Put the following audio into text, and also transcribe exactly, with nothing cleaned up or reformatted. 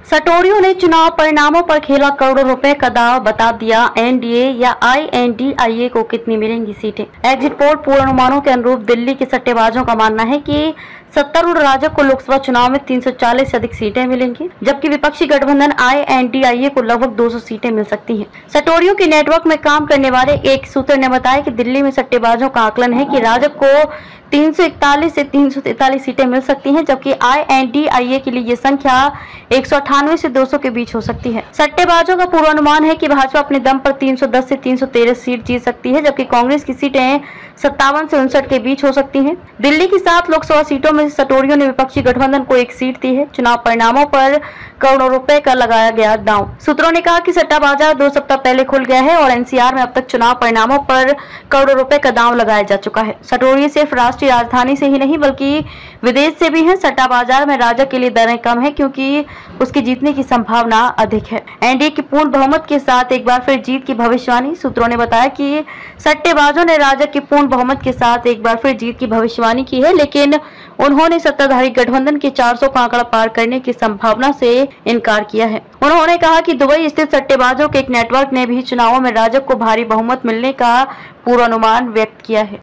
सटोरियों ने चुनाव परिणामों पर खेला करोड़ों रुपए का दाव, बता दिया एनडीए या आईएनडीआईए को कितनी मिलेंगी सीटें। एग्जिट पोल पूर्वानुमानों के अनुरूप दिल्ली के सट्टेबाजों का मानना है कि सत्तारूढ़ राजग को लोकसभा चुनाव में तीन सौ चालीस से अधिक सीटें मिलेंगी, जबकि विपक्षी गठबंधन आईएनडीआईए को लगभग दो सौ सीटें मिल सकती हैं। सटोरियों के नेटवर्क में काम करने वाले एक सूत्र ने बताया कि दिल्ली में सट्टेबाजों का आकलन है कि राजग को तीन सौ इकतालीस से तीन सौ तैंतालीस सीटें मिल सकती हैं, जबकि आईएनडीआईए के लिए ये संख्या एक सौ अट्ठानवे से दो सौ के बीच हो सकती है। सट्टेबाजों का पूर्वानुमान है कि भाजपा अपने दम पर तीन सौ दस से तीन सौ तेरह सीट जीत सकती है, जबकि कांग्रेस की सीटें सत्तावन से उनसठ के बीच हो सकती हैं। दिल्ली की सात लोकसभा सीटों में सटोरियों ने विपक्षी गठबंधन को एक सीट दी है। चुनाव परिणामों पर करोड़ों रुपए का लगाया गया दांव। सूत्रों ने कहा कि सट्टा बाजार दो सप्ताह पहले खुल गया है और एनसीआर में अब तक चुनाव परिणामों पर करोड़ों रुपए का दांव लगाया जा चुका है। सटोरिये सिर्फ राष्ट्रीय राजधानी से ही नहीं बल्कि विदेश से भी हैं। सट्टा बाजार में राजग के लिए दरें कम है क्योंकि उसकी जीतने की संभावना अधिक है। एनडीए की पूर्ण बहुमत के साथ एक बार फिर जीत की भविष्यवाणी। सूत्रों ने बताया कि सट्टेबाजों ने राजग की पूर्ण बहुमत के साथ एक बार फिर जीत की भविष्यवाणी की है, लेकिन उन्होंने सत्ताधारी गठबंधन के चार सौ का आंकड़ा पार करने की संभावना से इनकार किया है। उन्होंने कहा कि दुबई स्थित सट्टेबाजों के एक नेटवर्क ने भी चुनावों में राजग को भारी बहुमत मिलने का पूर्वानुमान व्यक्त किया है।